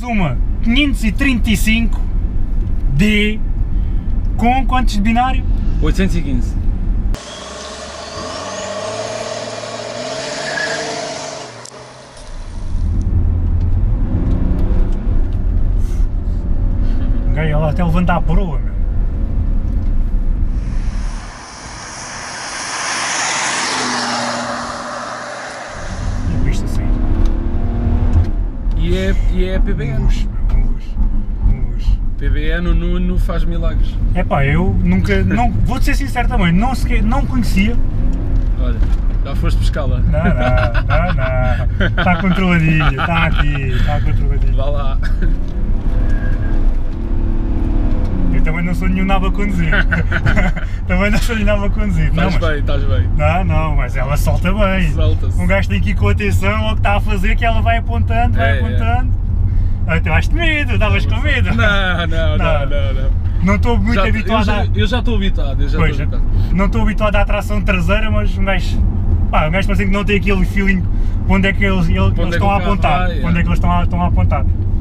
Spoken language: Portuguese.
uma 535D com quantos de binário? 815. Ela até levanta a proa, meu. E isto assim. E é PBN. Um luxo. PBN, o Nuno faz milagres. É pá, eu nunca, vou-te ser sincero também, não conhecia. Olha, já foste pescá-la. Não, está controladinho, está aqui, está controladinho. Vá lá. Eu também não sou nenhum nabo a conduzir. Também não sou nenhum nabo a conduzir. Estás bem. Não, mas ela solta bem. Solta-se. Um gajo tem que ir com atenção ao que está a fazer, que ela vai apontando, vai apontando. Ah, tiveste medo, estavas com medo. Não. Não estou muito habituado a... Eu já estou habituado, Não estou habituado à tração traseira, mas um gajo parece que não tem aquele feeling para onde é que eles estão a apontar. Para onde é que eles estão a apontar.